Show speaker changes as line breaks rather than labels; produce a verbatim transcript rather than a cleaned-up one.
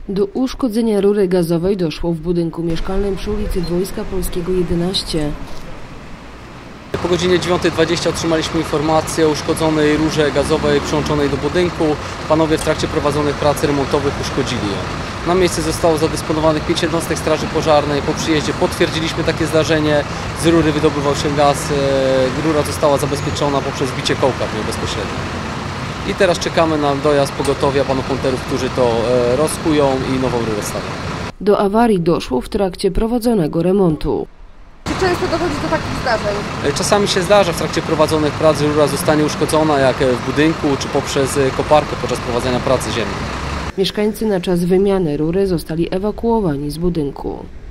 Do uszkodzenia rury gazowej doszło w budynku mieszkalnym przy ulicy Wojska Polskiego jedenaście.
Po godzinie dziewiątej dwadzieścia otrzymaliśmy informację o uszkodzonej rurze gazowej przyłączonej do budynku. Panowie w trakcie prowadzonych prac remontowych uszkodzili ją. Na miejsce zostało zadysponowanych pięć jednostek straży pożarnej. Po przyjeździe potwierdziliśmy takie zdarzenie. Z rury wydobywał się gaz. Rura została zabezpieczona poprzez bicie kołka w nią bezpośrednio. I teraz czekamy na dojazd pogotowia panów monterów, którzy to rozkują i nową rurę stawią.
Do awarii doszło w trakcie prowadzonego remontu.
Czy często dochodzi do takich zdarzeń?
Czasami się zdarza w trakcie prowadzonych prac, że rura zostanie uszkodzona, jak w budynku, czy poprzez koparkę podczas prowadzenia pracy ziemnej.
Mieszkańcy na czas wymiany rury zostali ewakuowani z budynku.